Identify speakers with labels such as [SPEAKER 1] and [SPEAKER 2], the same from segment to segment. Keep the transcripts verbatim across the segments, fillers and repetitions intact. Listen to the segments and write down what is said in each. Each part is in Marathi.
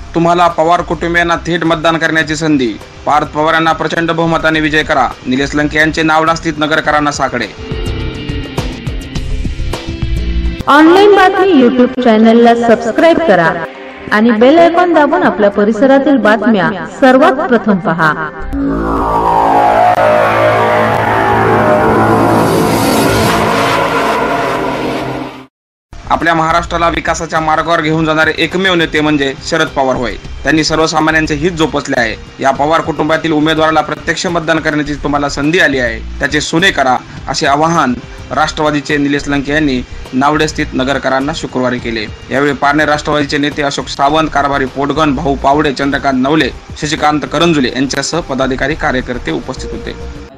[SPEAKER 1] तुम्हाला पवार कुटुंबियांना थेट मतदान करण्याची संधी। पार्थ पवार यांना प्रचंड बहुमताने विजय करा। निलेश लंके यांचे नावडा स्थित नगरकरांना साकडे।
[SPEAKER 2] ऑनलाईन बातमी यूट्यूब चॅनलला सबस्क्राइब करा आणि बेल आयकॉन दाबून आपल्या परिसरातील बातम्या सर्वात प्रथम पहा।
[SPEAKER 1] आपल्या महाराष्ट्राला विकासाच्या मार्गावर घेऊन जाणारे एकमेव नेते म्हणजे शरद पवार होय। त्यांनी सर्वसामान्यांचे हित जोपासले आहे। या पवार कुटुंबातील उमेदवाराला प्रत्यक्ष मतदान करण्याची तुम्हाला संधी आली आहे, त्याचे सोने करा असे आवाहन राष्ट्रवादीचे निलेश लंके यांनी नावडे स्थित नगरकरांना शुक्रवारी केले। यावेळी पारनेर राष्ट्रवादीचे नेते अशोक सावंत, कारभारी पोटगण, भाऊ पावडे, चंद्रकांत नवले, शशिकांत करंजुले यांच्यासह पदाधिकारी कार्यकर्ते उपस्थित होते।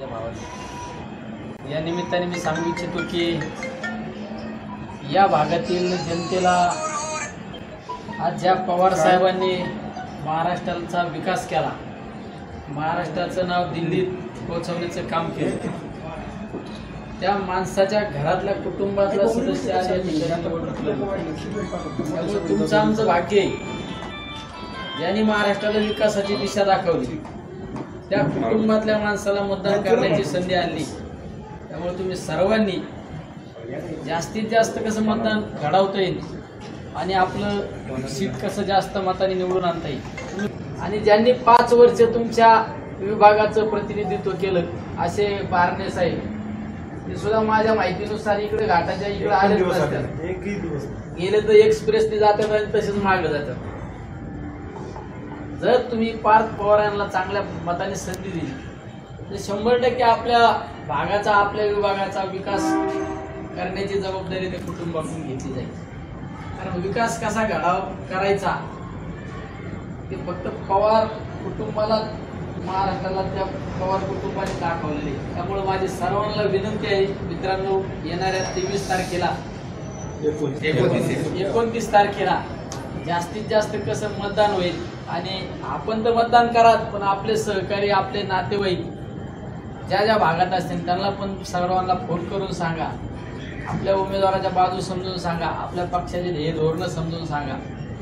[SPEAKER 3] या निमित्ताने मी सांगू इच्छितो की या भागातील जनतेला आज ज्या पवार साहेबांनी महाराष्ट्राचा विकास केला, महाराष्ट्राचं नाव दिल्लीत पोहोचवण्याचं काम केलं, त्या माणसाच्या घरातल्या कुटुंबातला सदस्य आज या ठिकाणी त्यामुळे तुमचं आमचं भाग्य आहे। ज्यांनी महाराष्ट्राला विकासाची दिशा दाखवली त्या कुटुंबातल्या माणसाला मतदान करण्याची संधी आणली। त्यामुळे तुम्ही सर्वांनी जास्तीत जास्त कसं मतदान घडवता येईल आणि आपलं सीट कसं जास्त मताने निवडून आणता येईल, आणि ज्यांनी पाच वर्ष तुमच्या विभागाचं प्रतिनिधित्व केलं असे बारणे साहेब, ते सुद्धा माझ्या माहितीनुसार इकडे घाटाच्या इकडे आलेच नसतात, गेले तर एक्सप्रेसने जातात आणि तसेच मागे जातात। जर तुम्ही पार्थ पवारांना चांगल्या मताने संधी दिली तर शंभर टक्के आपल्या भागाचा, आपल्या विभागाचा विकास करण्याची जबाबदारी त्या कुटुंबाकडून घेतली जाईल। कारण विकास कसा घडाव करायचा ते फक्त पवार कुटुंबाला, महाराष्ट्राला त्या पवार कुटुंबाने दाखवलेले। त्यामुळे माझी सर्वांना विनंती आहे मित्रांनो, येणाऱ्या तेवीस तारखेला एकोणतीस तारखेला जास्तीत जास्त कसं मतदान होईल, आणि आपण तर मतदान करा पण आपले सहकारी, आपले नातेवाईक ज्या ज्या भागात असतील त्यांना पण सर्वांना फोन करून सांगा, आपल्या उमेदवाराच्या बाजू समजून सांगा, आपल्या पक्षाचे ध्येय धोरण समजून सांगा।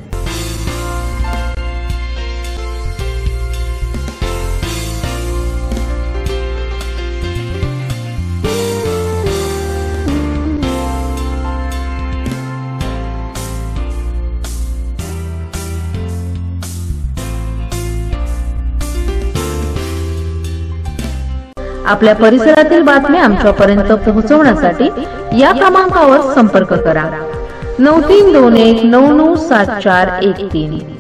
[SPEAKER 2] आपल्या परिसरातील बातम्या आमच्यापर्यंत पोहोचवण्यासाठी या क्रमांकावर संपर्क करा नऊ तीन दोन एक नऊ नऊ सात चार एक तीन।